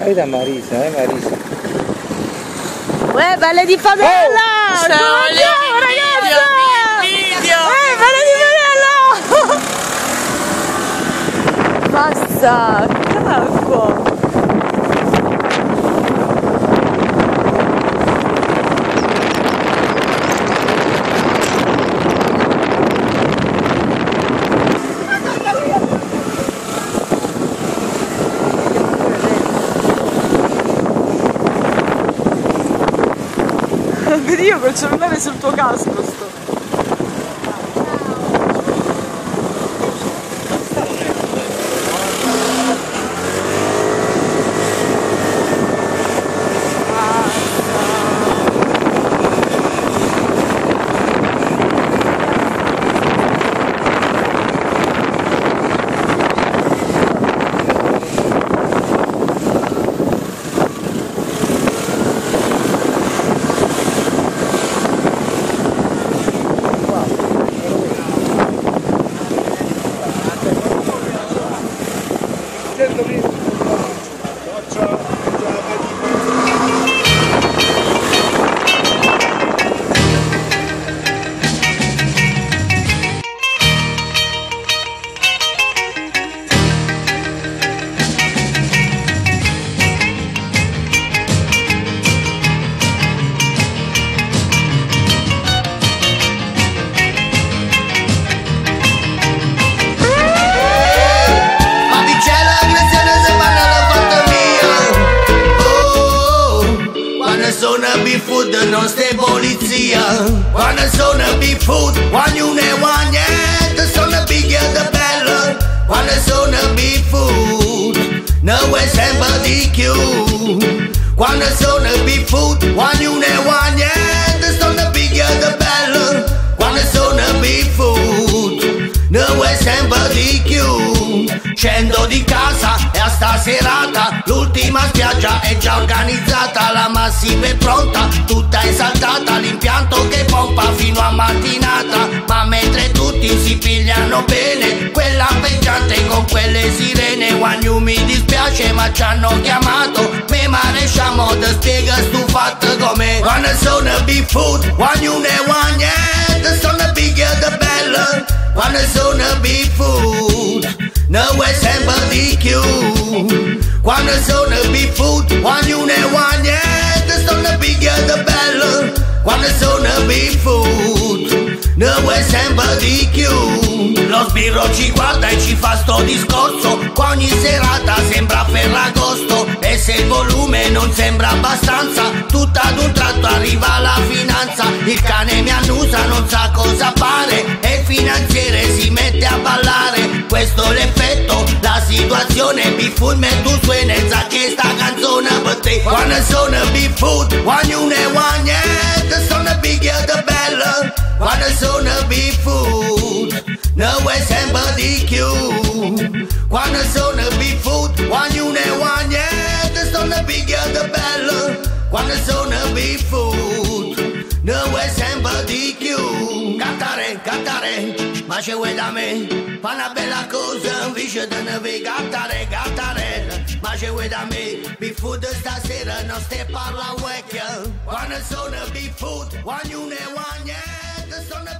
Avete Marisa, Marisa. Uè, belle di padella! Ciao, ragazzi! Video! Belle di padella! Basta, cacco! Vedi, io col cellulare sul tuo casco sto. Non stai polizia, quando sono food, quando ne niente, sono biglia da bella, quando sono food, no è sempre di più, quando sono food, quando ne niente, sono biglia da bella, quando sono food, no è sempre di più, scendo di casa e a sta serata, l'ultima spiaggia è già organizzata, la massiva è pronta, tutta esaltata, l'impianto che pompa fino a mattinata, ma mentre tutti si pigliano bene, quella peggiante con quelle sirene, quando mi dispiace ma ci hanno chiamato, me maresciamo da spiega stu fatto come, quando sono food, quando ne niente, sono biglia da bella, quando sono food, no è sempre di più, quando sono food, quando ne niente, sono biglia da bella, quando sono food, no è sempre di più, lo sbirro ci guarda e ci fa sto discorso, ogni serata sembra Ferragosto, e se il volume non sembra abbastanza, tutto ad un tratto arriva la finanza, il cane mi annusa, non sa cosa fare, e il finanziere si mette a ballare, questo è l'effetto, la situazione, mi fulme tu suenezza che sta canzone per te, quando sono food, quando ne niente, sono biglia da bella, quando sono food, no è sempre di più, quando sono food, quando ne niente, sono biglia da bella, quando sono food, no è sempre di più, cantare, ma c'è vuoi da me, fa una bella cosa, invece di ne cantare, ma c'è vuoi da me, food stasera non stai parla vecchia, quando sono food, quando ne niente, sono